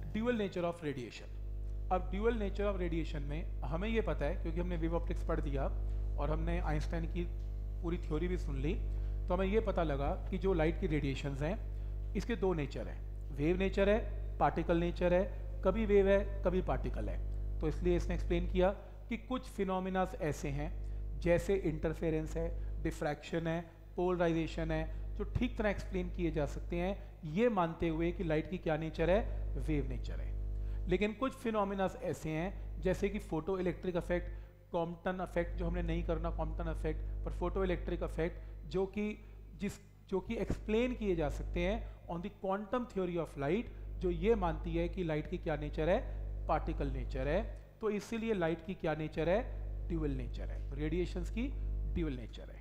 Dual nature of radiation. अब dual nature of radiation में हमें ये पता है, क्योंकि हमने वेव ऑप्टिक्स पढ़ दिया और हमने आइंस्टाइन की पूरी थ्योरी भी सुन ली, तो हमें ये पता लगा कि जो लाइट की रेडिएशंस हैं इसके दो नेचर हैं, वेव नेचर है, पार्टिकल नेचर है, कभी वेव है कभी पार्टिकल है। तो इसलिए इसने एक्सप्लेन किया कि कुछ फिनोमिनास ऐसे हैं जैसे इंटरफेरेंस है, डिफ्रैक्शन है, पोलराइजेशन है, जो ठीक तरह एक्सप्लेन किए जा सकते हैं, ये मानते हुए कि लाइट की क्या नेचर है, वेव नेचर है। लेकिन कुछ फिनोमिनास ऐसे हैं जैसे कि photo electric effect, Compton effect, जो हमने नहीं करना कॉम्पटन इफेक्ट, पर फोटो इलेक्ट्रिक इफेक्ट जो कि एक्सप्लेन किए जा सकते हैं on the quantum theory of light, जो ये मानती है कि लाइट की क्या नेचर है, पार्टिकल नेचर है। तो इसीलिए लाइट की क्या नेचर है, ड्यूअल नेचर है। तो रेडिएशंस की ड्यूअल नेचर है।